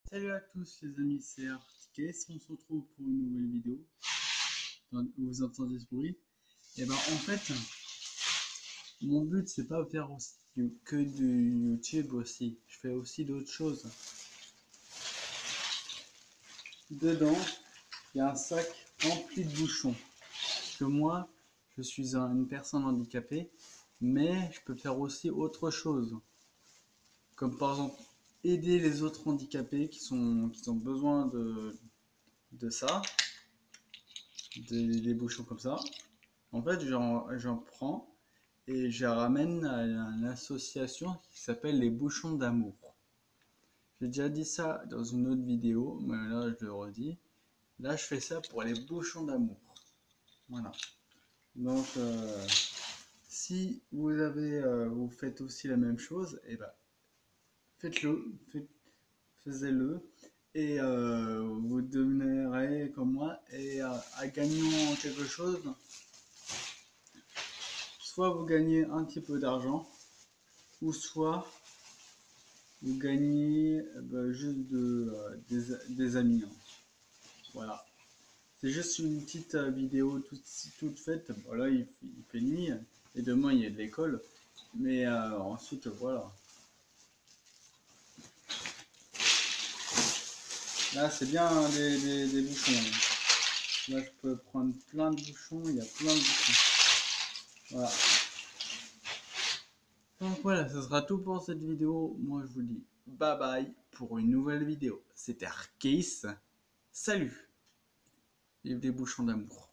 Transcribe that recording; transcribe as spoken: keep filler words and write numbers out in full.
Salut à tous les amis, c'est Articus, on se retrouve pour une nouvelle vidéo. Vous entendez ce bruit? Et ben en fait, mon but c'est pas faire aussi que du YouTube aussi. Je fais aussi d'autres choses. Dedans, il y a un sac rempli de bouchons. Parce que moi, je suis une personne handicapée, mais je peux faire aussi autre chose. Comme par exemple aider les autres handicapés qui, sont, qui ont besoin de, de ça, des, des bouchons comme ça. En fait, j'en prends et je ramène à une association qui s'appelle les Bouchons d'amour. J'ai déjà dit ça dans une autre vidéo, mais là je le redis. Là, je fais ça pour les bouchons d'amour. Voilà. Donc, euh, si vous avez, euh, vous faites aussi la même chose, et eh ben, faites-le, faites, faisez-le, et euh, vous devinerez comme moi et euh, à gagnant quelque chose. Soit vous gagnez un petit peu d'argent, ou soit vous gagnez bah, juste de, euh, des, des amis. Hein. Voilà. C'est juste une petite euh, vidéo toute, toute faite. Voilà, il, il fait nuit et demain il y a de l'école. Mais euh, ensuite, voilà. Là, c'est bien hein, des, des, des bouchons. Hein. Là, je peux prendre plein de bouchons. Il y a plein de bouchons. Voilà. Donc voilà, ce sera tout pour cette vidéo. Moi, je vous dis bye bye pour une nouvelle vidéo. C'était Arcais. Salut. Vive les bouchons d'amour.